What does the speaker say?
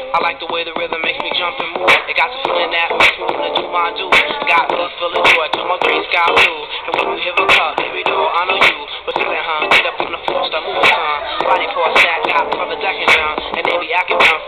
I like the way the rhythm makes me jump and move. It got the feeling that makes me wanna do my do. Got blood full of joy to my green sky blue. And when you hear a cup, baby doll, I know you. But tell it, huh, get up on the floor, start moving, son. Body for a stack, hop from the deck and down. And they be acting down.